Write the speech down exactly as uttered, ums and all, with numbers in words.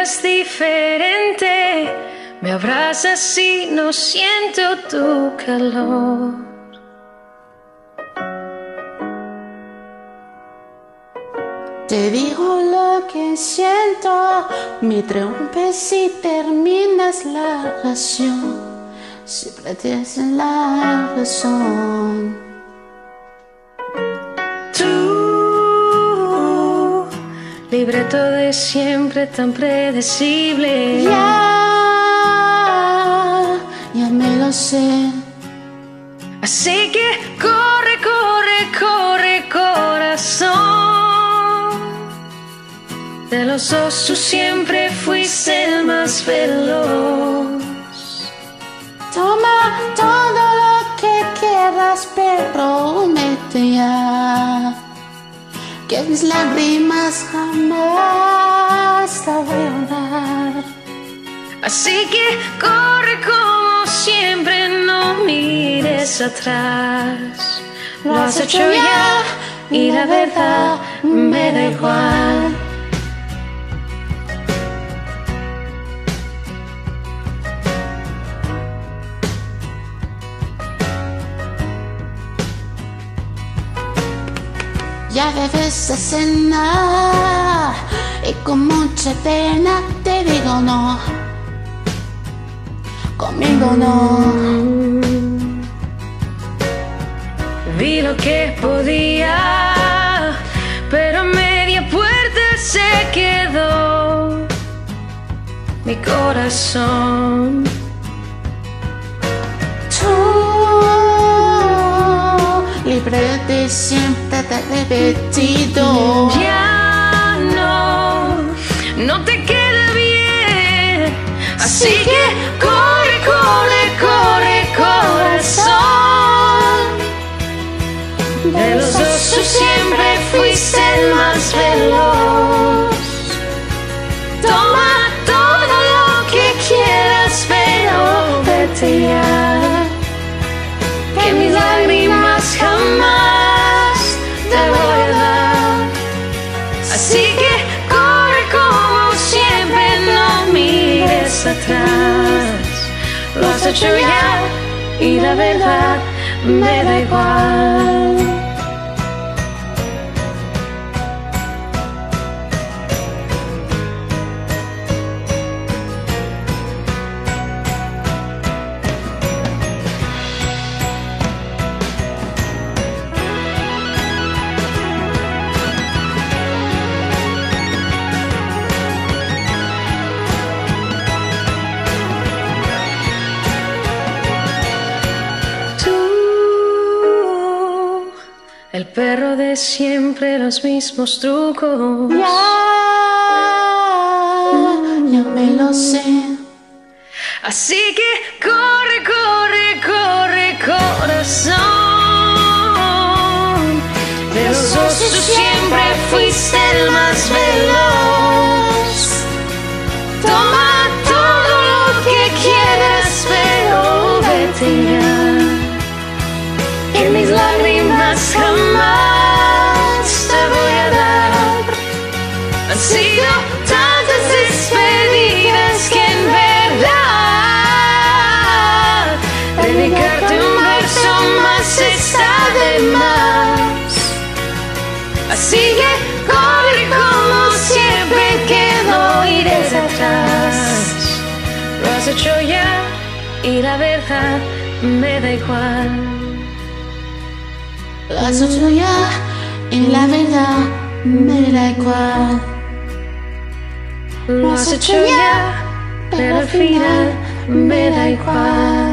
miras diferente, me abrazas y no siento tu calor. Te digo lo que siento, me interrumpes si terminas la oración, siempre tienes la razón. Tú, libreto de siempre tan predecible. Ya, ya me lo sé. Así que corre, corre, corre, corazón. De los dos tú siempre fuiste el más veloz. Toma todo lo que quieras, pero promete ya que mis lágrimas jamás te voy a dar. Así que corre como siempre, no mires atrás. Lo has hecho ya y la verdad me da igual. Ya debes de cenar y con mucha pena te digo no, conmigo no. Vi lo que podía, pero media puerta se quedó mi corazón. Tú, libre de siempre te he repetido. Ya no, no te queda bien. Así que corre, corre, corre, corazón. De los dos tú siempre fuiste el más veloz. Toma todo lo que quieras, pero vete ya, que mis lágrimas jamás te voy a dar. Así que corre como siempre, no mires atrás. Lo has hecho ya y la verdad me da igual. El perro de siempre, los mismos trucos. Ya, ya me lo sé. Así que corre, corre, corre, corazón. De los dos tú siempre fuiste el más veloz. Toma todo lo que quieras, pero vete ya, que mis lágrimas jamás te voy a dar. Han sido tantas despedidas que en verdad dedicarte un verso más está de más. Así que corre como siempre, que no iré atrás. Lo has hecho ya y la verdad me da igual. Lo has hecho ya y la verdad me da igual. Lo has hecho ya, pero al final me da igual.